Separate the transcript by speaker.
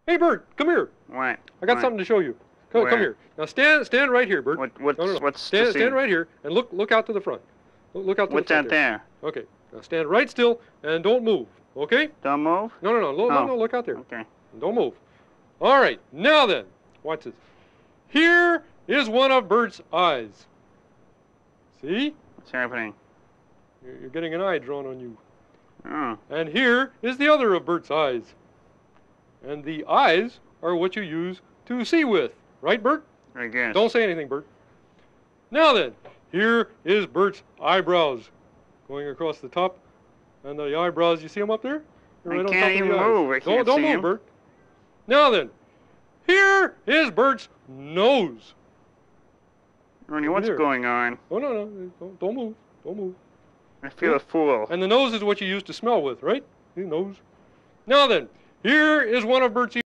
Speaker 1: Hey, Bert, come here.
Speaker 2: What?
Speaker 1: I got
Speaker 2: What?
Speaker 1: something to show you. Come
Speaker 2: Where?
Speaker 1: here. Now stand right here, Bert.
Speaker 2: What's
Speaker 1: No.
Speaker 2: what's to see?
Speaker 1: Stand right here and look out to the front. Look out to
Speaker 2: What's
Speaker 1: the front
Speaker 2: out there?
Speaker 1: Okay. Now stand right still and don't move. Okay?
Speaker 2: Don't move?
Speaker 1: No. No. Look out there.
Speaker 2: Okay.
Speaker 1: Don't move. All right. Now then, watch this. Here is one of Bert's eyes. See?
Speaker 2: What's happening?
Speaker 1: You're getting an eye drawn on you.
Speaker 2: Oh.
Speaker 1: And here is the other of Bert's eyes. And the eyes are what you use to see with. Right, Bert?
Speaker 2: I guess.
Speaker 1: Don't say anything, Bert. Now then, here is Bert's eyebrows going across the top. And the eyebrows, you see them up there? They're
Speaker 2: I
Speaker 1: right on
Speaker 2: can't
Speaker 1: top of
Speaker 2: even
Speaker 1: the eyes.
Speaker 2: move. I can't
Speaker 1: Don't
Speaker 2: see
Speaker 1: move,
Speaker 2: 'em.
Speaker 1: Bert. Now then, here is Bert's nose.
Speaker 2: Ernie, what's
Speaker 1: Here.
Speaker 2: going on?
Speaker 1: Oh, no. Don't move. Don't move.
Speaker 2: I feel a fool.
Speaker 1: And the nose is what you use to smell with, right? The nose. Now then, here is one of Bert's